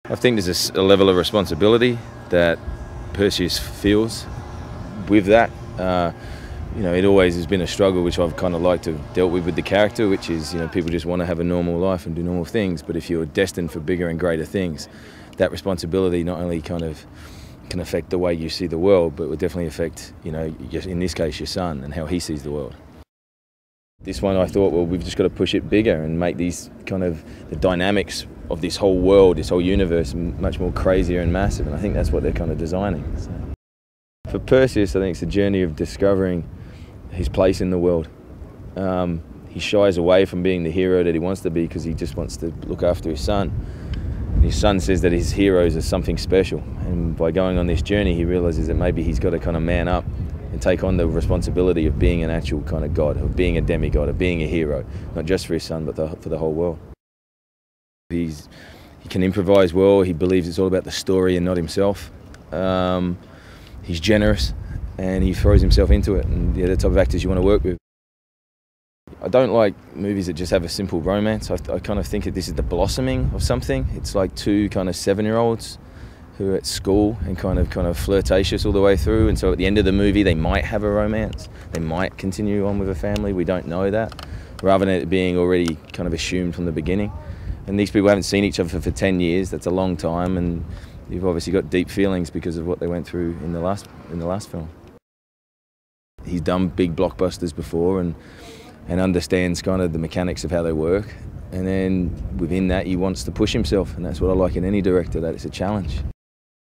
I think there's a level of responsibility that Perseus feels with that. You know, it always has been a struggle, which I've kind of liked to have dealt with the character, which is, you know, people just want to have a normal life and do normal things, but if you're destined for bigger and greater things, that responsibility not only kind of can affect the way you see the world, but will definitely affect, you know, in this case, your son and how he sees the world. This one I thought, well, we've just got to push it bigger and make these kind of, the dynamics of this whole world, this whole universe, much more crazier and massive, and I think that's what they're kind of designing. So. For Perseus, I think it's a journey of discovering his place in the world. He shies away from being the hero that he wants to be because he just wants to look after his son. And his son says that his heroes are something special, and by going on this journey he realises that maybe he's got to kind of man up and take on the responsibility of being an actual kind of god, of being a demigod, of being a hero, not just for his son but for the whole world. He can improvise well. He believes it's all about the story and not himself. He's generous and he throws himself into it, and the type of actors you want to work with. I don't like movies that just have a simple romance. I kind of think that this is the blossoming of something. It's like two kind of 7-year-olds who are at school and kind of flirtatious all the way through, and so at the end of the movie they might have a romance. They might continue on with a family. We don't know that, rather than it being already kind of assumed from the beginning. And these people haven't seen each other for 10 years. That's a long time, and you've obviously got deep feelings because of what they went through in the last film. He's done big blockbusters before and understands kind of the mechanics of how they work, and then within that he wants to push himself, and that's what I like in any director, that it's a challenge.